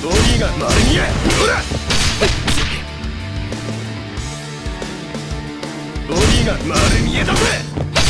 ボディが丸見え。ほらボディが丸見えだぜ。